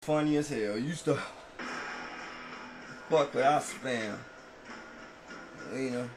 funny as hell. Used to fuck without spam. You know.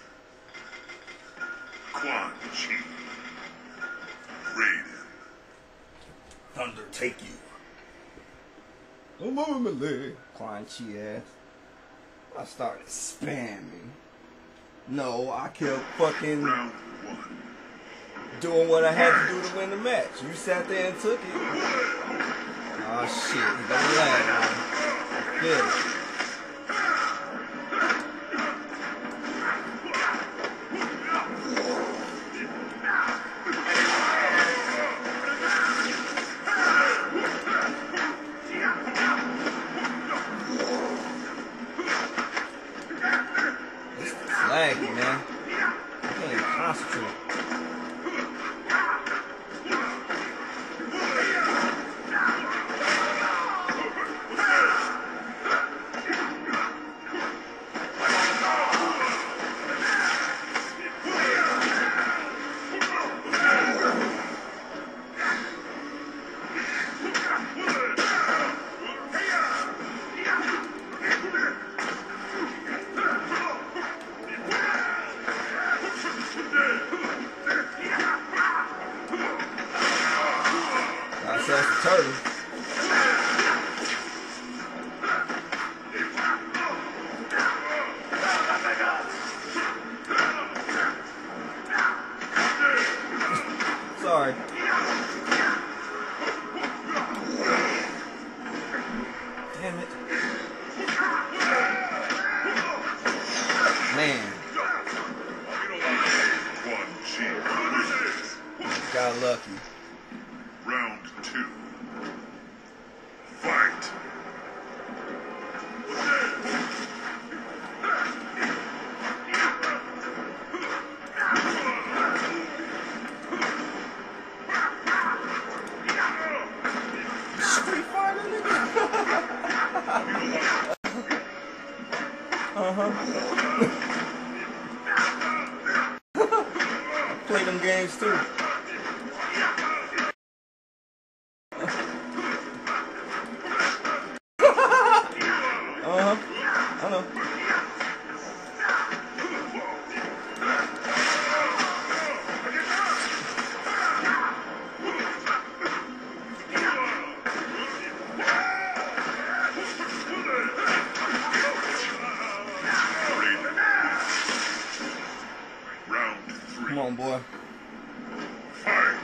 Quan Chi. Raiden. Thunder take you. I'm on my leg. Quan Chi ass. I started spamming. No, I kept fucking Round 1. doing what I had to do to win the match. You sat there and took it. Oh shit, he got lag, man. Yeah. Laggy, man. I can't even concentrate. That's the turtle. Sorry. Damn it. Man. Got lucky. Round 2. Fight! Street Fighter, nigga. Play them games too. I know. Round 3. Come on, boy. Fight!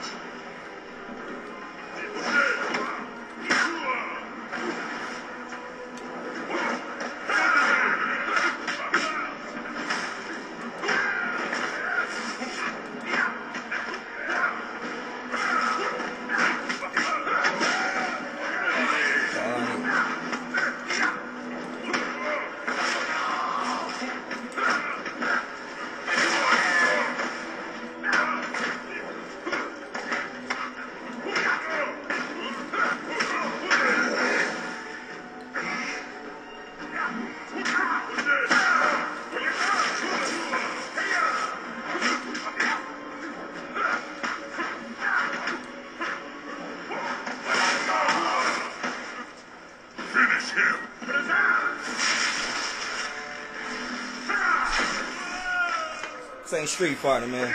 This ain't Street Fighter, man.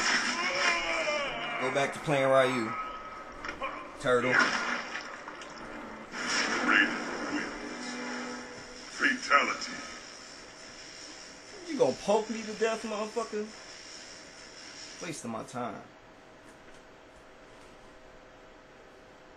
Go back to playing Ryu. Turtle. Raiden wins. Fatality. You gonna poke me to death, motherfucker? Wasting my time.